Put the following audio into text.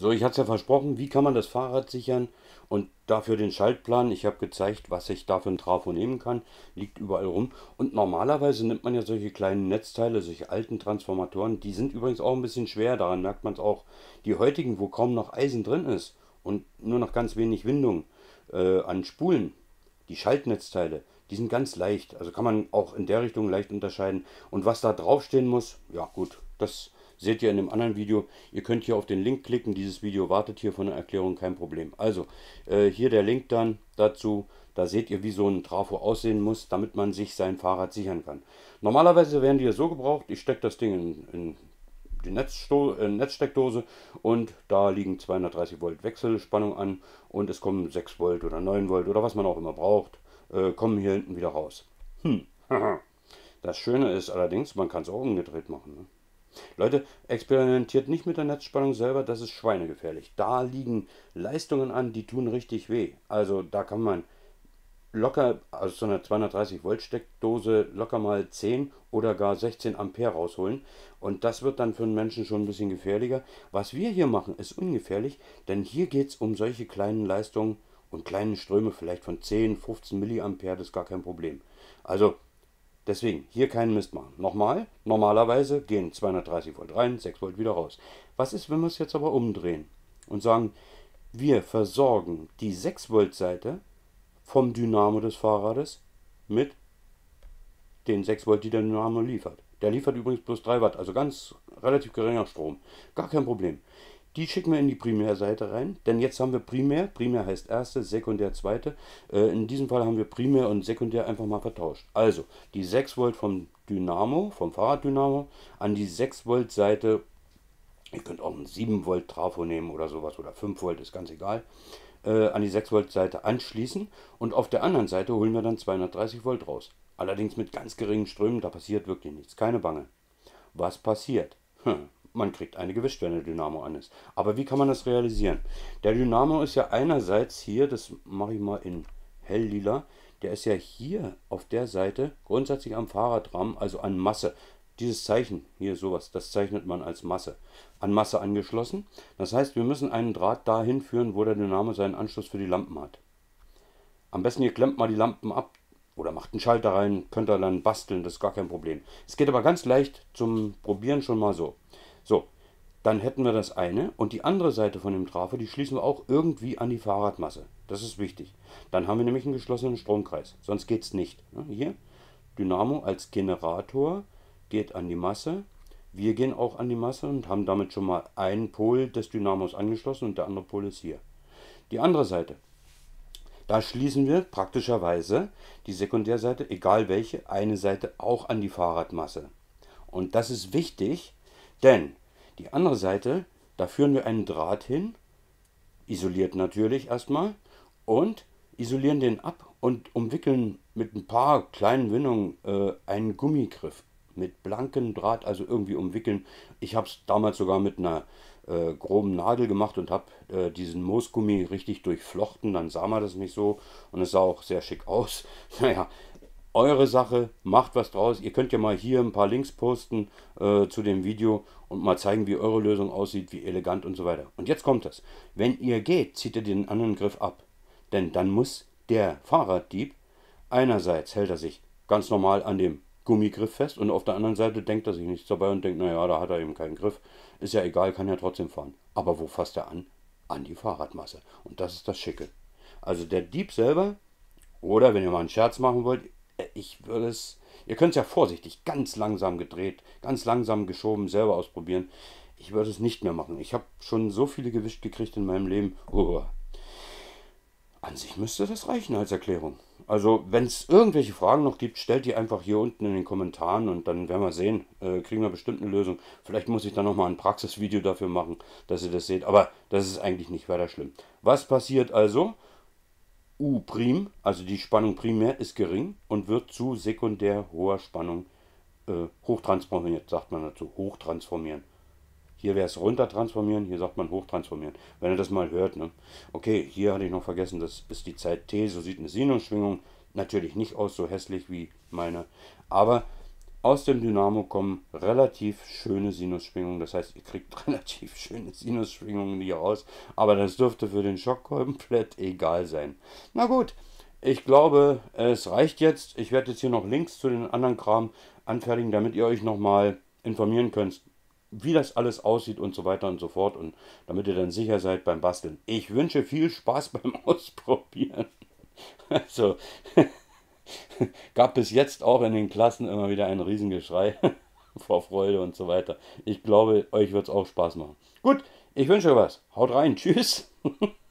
So, ich hatte es ja versprochen, wie kann man das Fahrrad sichern und dafür den Schaltplan. Ich habe gezeigt, was ich da für ein Trafo nehmen kann. Liegt überall rum. Und normalerweise nimmt man ja solche kleinen Netzteile, solche alten Transformatoren. Die sind übrigens auch ein bisschen schwer. Daran merkt man es auch. Die heutigen, wo kaum noch Eisen drin ist und nur noch ganz wenig Windung an Spulen, die Schaltnetzteile, die sind ganz leicht. Also kann man auch in der Richtung leicht unterscheiden. Und was da draufstehen muss, ja gut, das seht ihr in einem anderen Video. Ihr könnt hier auf den Link klicken. Dieses Video wartet hier von der Erklärung, kein Problem. Also, hier der Link dann dazu. Da seht ihr, wie so ein Trafo aussehen muss, damit man sich sein Fahrrad sichern kann. Normalerweise werden die ja so gebraucht. Ich stecke das Ding in die Netzsteckdose und da liegen 230 Volt Wechselspannung an und es kommen 6 Volt oder 9 Volt oder was man auch immer braucht, kommen hier hinten wieder raus. Das Schöne ist allerdings, man kann es auch umgedreht machen. Ne? Leute, experimentiert nicht mit der Netzspannung selber, das ist schweinegefährlich. Da liegen Leistungen an, die tun richtig weh. Also da kann man locker aus so einer 230 Volt Steckdose locker mal 10 oder gar 16 Ampere rausholen. Und das wird dann für einen Menschen schon ein bisschen gefährlicher. Was wir hier machen, ist ungefährlich, denn hier geht es um solche kleinen Leistungen und kleinen Ströme, vielleicht von 10, 15 Milliampere, das ist gar kein Problem. Also deswegen hier keinen Mist machen. Nochmal, normalerweise gehen 230 Volt rein, 6 Volt wieder raus. Was ist, wenn wir es jetzt aber umdrehen und sagen, wir versorgen die 6 Volt Seite vom Dynamo des Fahrrades mit den 6 Volt, die der Dynamo liefert. Der liefert übrigens bloß 3 Watt, also ganz relativ geringer Strom. Gar kein Problem. Die schicken wir in die Primärseite rein, denn jetzt haben wir Primär. Primär heißt erste, Sekundär zweite. In diesem Fall haben wir Primär und Sekundär einfach mal vertauscht. Also die 6 Volt vom Dynamo, vom Fahrraddynamo, an die 6 Volt Seite. Ihr könnt auch einen 7 Volt Trafo nehmen oder sowas oder 5 Volt, ist ganz egal. An die 6 Volt Seite anschließen und auf der anderen Seite holen wir dann 230 Volt raus. Allerdings mit ganz geringen Strömen, da passiert wirklich nichts, keine Bange. Was passiert? Man kriegt eine gewischt, wenn der Dynamo an ist. Aber wie kann man das realisieren? Der Dynamo ist ja einerseits hier, das mache ich mal in helllila, der ist ja hier auf der Seite grundsätzlich am Fahrradrahmen, also an Masse. Dieses Zeichen, hier sowas, das zeichnet man als Masse. An Masse angeschlossen. Das heißt, wir müssen einen Draht dahin führen, wo der Dynamo seinen Anschluss für die Lampen hat. Am besten ihr klemmt mal die Lampen ab oder macht einen Schalter rein, könnt ihr dann basteln, das ist gar kein Problem. Es geht aber ganz leicht zum Probieren schon mal so. So, dann hätten wir das eine und die andere Seite von dem Trafo, die schließen wir auch irgendwie an die Fahrradmasse. Das ist wichtig. Dann haben wir nämlich einen geschlossenen Stromkreis, sonst geht es nicht. Hier, Dynamo als Generator geht an die Masse. Wir gehen auch an die Masse und haben damit schon mal einen Pol des Dynamos angeschlossen und der andere Pol ist hier. Die andere Seite, da schließen wir praktischerweise die Sekundärseite, egal welche, eine Seite auch an die Fahrradmasse. Und das ist wichtig, denn die andere Seite, da führen wir einen Draht hin, isoliert natürlich erstmal, und isolieren den ab und umwickeln mit ein paar kleinen Windungen einen Gummigriff mit blankem Draht, also irgendwie umwickeln. Ich habe es damals sogar mit einer groben Nadel gemacht und habe diesen Moosgummi richtig durchflochten, dann sah man das nicht so und es sah auch sehr schick aus. Naja, eure Sache, macht was draus. Ihr könnt ja mal hier ein paar Links posten zu dem Video und mal zeigen, wie eure Lösung aussieht, wie elegant und so weiter. Und jetzt kommt das. Wenn ihr geht, zieht ihr den anderen Griff ab. Denn dann muss der Fahrraddieb, einerseits hält er sich ganz normal an dem Gummigriff fest und auf der anderen Seite denkt er sich nichts dabei und denkt, naja, da hat er eben keinen Griff. Ist ja egal, kann ja trotzdem fahren. Aber wo fasst er an? An die Fahrradmasse. Und das ist das Schicke. Also der Dieb selber, oder wenn ihr mal einen Scherz machen wollt, ich würde es, ihr könnt es ja vorsichtig, ganz langsam gedreht, ganz langsam geschoben, selber ausprobieren. Ich würde es nicht mehr machen. Ich habe schon so viele gewischt gekriegt in meinem Leben. An sich müsste das reichen als Erklärung. Also, wenn es irgendwelche Fragen noch gibt, stellt die einfach hier unten in den Kommentaren und dann werden wir sehen, kriegen wir bestimmt eine Lösung. Vielleicht muss ich dann nochmal ein Praxisvideo dafür machen, dass ihr das seht. Aber das ist eigentlich nicht weiter schlimm. Was passiert also? U', also die Spannung primär, ist gering und wird zu sekundär hoher Spannung hochtransformiert, sagt man dazu. Hochtransformieren. Hier wäre es runtertransformieren, hier sagt man hochtransformieren. Wenn ihr das mal hört, ne? Okay, hier hatte ich noch vergessen, das ist die Zeit T, so sieht eine Sinusschwingung natürlich nicht aus, so hässlich wie meine. Aber aus dem Dynamo kommen relativ schöne Sinusschwingungen. Das heißt, ihr kriegt relativ schöne Sinusschwingungen hier raus. Aber das dürfte für den Schock komplett egal sein. Na gut, ich glaube, es reicht jetzt. Ich werde jetzt hier noch Links zu den anderen Kram anfertigen, damit ihr euch nochmal informieren könnt, wie das alles aussieht und so weiter und so fort. Und damit ihr dann sicher seid beim Basteln. Ich wünsche viel Spaß beim Ausprobieren. Also, gab bis jetzt auch in den Klassen immer wieder ein Riesengeschrei vor Freude und so weiter. Ich glaube, euch wird es auch Spaß machen. Gut, ich wünsche euch was. Haut rein. Tschüss.